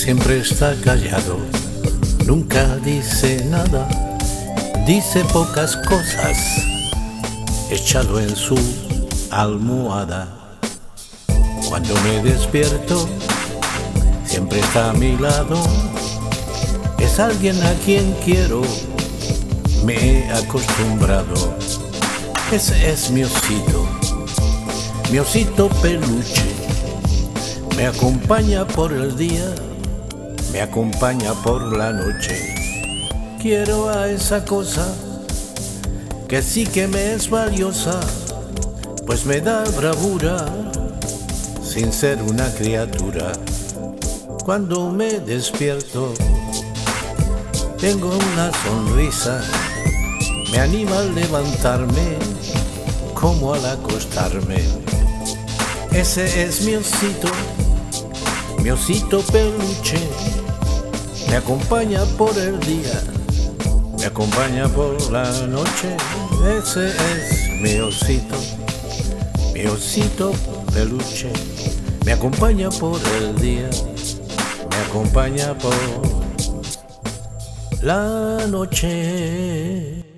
siempre está callado, nunca dice nada, dice pocas cosas, echado en su almohada. Cuando me despierto, siempre está a mi lado, es alguien a quien quiero, me he acostumbrado. Ese es mi osito peluche, me acompaña por el día, me acompaña por la noche. Quiero a esa cosa que sí que me es valiosa, pues me da bravura sin ser una criatura. Cuando me despierto tengo una sonrisa, me anima al levantarme como al acostarme. Ese es mi osito peluche, me acompaña por el día, me acompaña por la noche. Ese es mi osito peluche, me acompaña por el día, me acompaña por la noche.